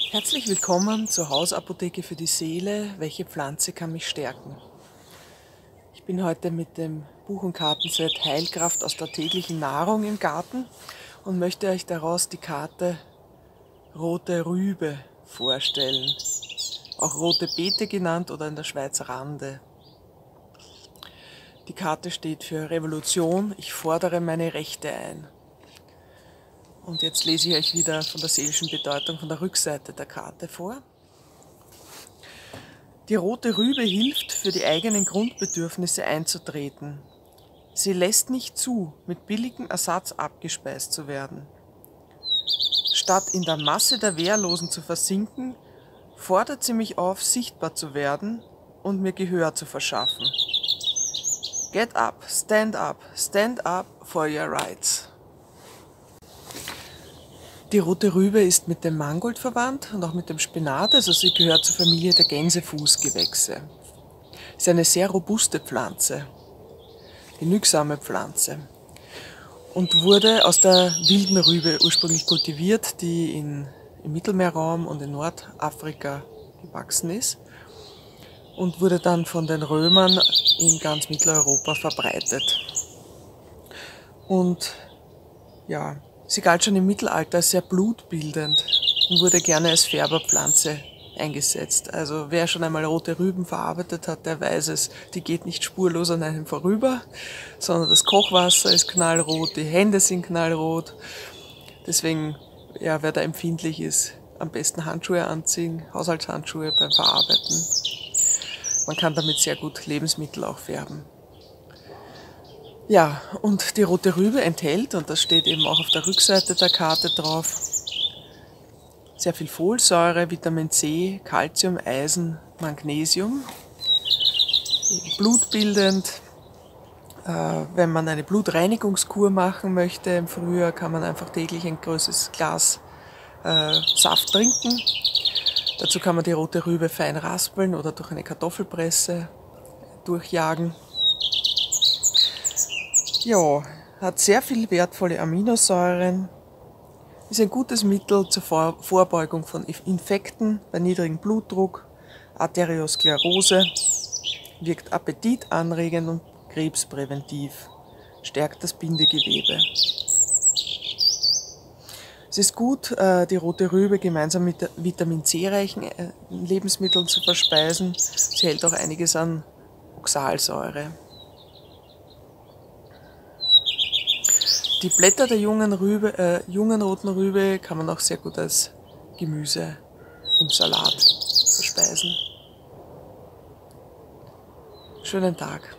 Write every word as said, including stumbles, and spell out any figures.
Herzlich willkommen zur Hausapotheke für die Seele. Welche Pflanze kann mich stärken? Ich bin heute mit dem Buch- und Kartenset Heilkraft aus der täglichen Nahrung im Garten und möchte euch daraus die Karte Rote Rübe vorstellen. Auch Rote Beete genannt oder in der Schweiz Rande. Die Karte steht für Revolution. Ich fordere meine Rechte ein. Und jetzt lese ich euch wieder von der seelischen Bedeutung von der Rückseite der Karte vor. Die rote Rübe hilft, für die eigenen Grundbedürfnisse einzutreten. Sie lässt nicht zu, mit billigem Ersatz abgespeist zu werden. Statt in der Masse der Wehrlosen zu versinken, fordert sie mich auf, sichtbar zu werden und mir Gehör zu verschaffen. Get up, stand up, stand up for your rights. Die rote Rübe ist mit dem Mangold verwandt und auch mit dem Spinat, also sie gehört zur Familie der Gänsefußgewächse. Ist eine sehr robuste Pflanze, genügsame Pflanze und wurde aus der wilden Rübe ursprünglich kultiviert, die in, im Mittelmeerraum und in Nordafrika gewachsen ist und wurde dann von den Römern in ganz Mitteleuropa verbreitet. Und ja, sie galt schon im Mittelalter als sehr blutbildend und wurde gerne als Färberpflanze eingesetzt. Also wer schon einmal rote Rüben verarbeitet hat, der weiß es, die geht nicht spurlos an einem vorüber, sondern das Kochwasser ist knallrot, die Hände sind knallrot. Deswegen, ja, wer da empfindlich ist, am besten Handschuhe anziehen, Haushaltshandschuhe beim Verarbeiten. Man kann damit sehr gut Lebensmittel auch färben. Ja, und die rote Rübe enthält, und das steht eben auch auf der Rückseite der Karte drauf, sehr viel Folsäure, Vitamin C, Calcium, Eisen, Magnesium, blutbildend. Äh, wenn man eine Blutreinigungskur machen möchte im Frühjahr, kann man einfach täglich ein größeres Glas äh, Saft trinken. Dazu kann man die rote Rübe fein raspeln oder durch eine Kartoffelpresse durchjagen. Ja, hat sehr viel wertvolle Aminosäuren, ist ein gutes Mittel zur Vor Vorbeugung von Infekten bei niedrigem Blutdruck, Arteriosklerose, wirkt appetitanregend und krebspräventiv, stärkt das Bindegewebe. Es ist gut, die rote Rübe gemeinsam mit Vitamin C-reichen Lebensmitteln zu verspeisen. Sie hält auch einiges an Oxalsäure. Die Blätter der jungen, Rübe, äh, jungen roten Rübe kann man auch sehr gut als Gemüse im Salat verspeisen. Schönen Tag.